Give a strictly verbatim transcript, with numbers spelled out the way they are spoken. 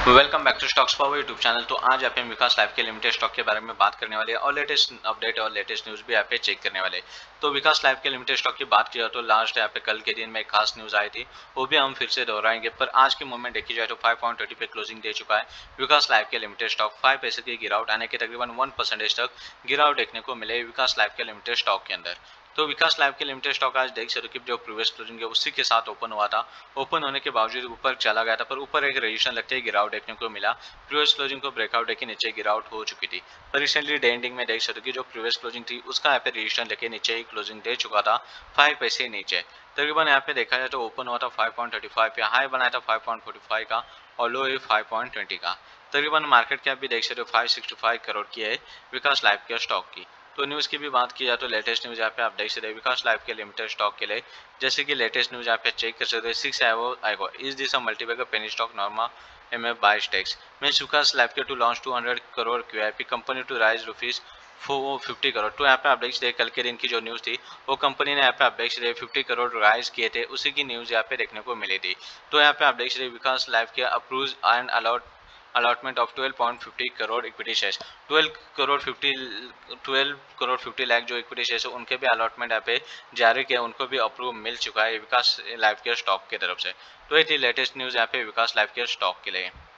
Welcome back to stocks power YouTube channel. तो आज आप विकास लाइफ के लिमिटेड स्टॉक के बारे में बात करने वाले हैं और लेटेस्ट अपडेट और लेटेस्ट न्यूज़ भी यहाँ पे चेक करने वाले हैं। तो विकास लाइफ के लिमिटेड स्टॉक की बात किया तो लास्ट यहाँ पे कल के दिन में एक खास न्यूज़ आई थी, वो भी हम फिर से दोहराएंगे। पर आज के मूवमेंट देखी जाए तो फाइव पॉइंट थर्टी पे क्लोजिंग दे चुका है विकास लाइफ के लिमिटेड स्टॉक। फाइव पैसे की गिरावट आने के तकरीबन वन परसेंटेज तक गिरावट देखने को मिले विकास लाइफ के लिमिटेड स्टॉक के अंदर। तो विकास लाइफ के लिमिटेड स्टॉक आज देख सकते हो कि जो प्रीवियस क्लोजिंग है उसी के साथ ओपन हुआ था। ओपन होने के बावजूद ऊपर चला गया था, पर ऊपर एक रजिस्ट्रेशन लगते ही गिरावट देखने को मिला। प्रीवियस क्लोजिंग को ब्रेकआउट लेके नीचे गिरावट हो चुकी थी। पर रिसेंटली डे एंडिंग में देख सकते हो कि जो प्रीवियस क्लोजिंग थी उसका यहाँ पे रजिस्ट्रेशन लेके नीचे ही क्लोजिंग दे चुका था, फाइव पैसे नीचे। तकरीबन यहाँ पे देखा जाए तो ओपन हुआ था फाइव पॉइंट थर्टी फाइव पे, हाई बनाया था फाइव पॉइंट फोर्टी फाइव का और लो है फाइव पॉइंट ट्वेंटी का। तकरीबन मार्केट कैप भी देख सकते हो फाइव सिक्सटी फाइव करोड़ की है विकास लाइफ के स्टॉक की। तो न्यूज़ की भी बात की जाए तो लेटेस्ट न्यूज़ यहाँ पे आप देख सकते हैं विकास लाइफ के लिमिटेड स्टॉक के लिए। जैसे कि लेटेस्ट न्यूज़ यहाँ पे चेक कर सकते हैं, सिक्स आईगो आईगो is this a multibagger penny stock नॉर्मा M F buy stakes means Vikas life के to launch two hundred crore Q I P company to raise rupees four fifty crore. तो यहाँ पे आप देख सकते कल के दिन की जो न्यूज़ थी वो कंपनी ने यहाँ पे आप देख सकते फिफ्टी करोड़ राइज किए थे, उसी की न्यूज़ यहाँ पे देखने को मिली थी। तो यहाँ पे आप देख सकते विकास लाइफ के approve and allot allotment of twelve point fifty crore equity shares. Twelve crore fifty twelve crore fifty lakh जो इक्विटी शेयर्स है उनके भी अलॉटमेंट यहाँ पे जारी किया, उनको भी अप्रूव मिल चुका है विकास लाइफ के स्टॉक की तरफ से। तो ये थी लेटेस्ट न्यूज़ यहाँ पे विकास लाइफ के स्टॉक के लिए।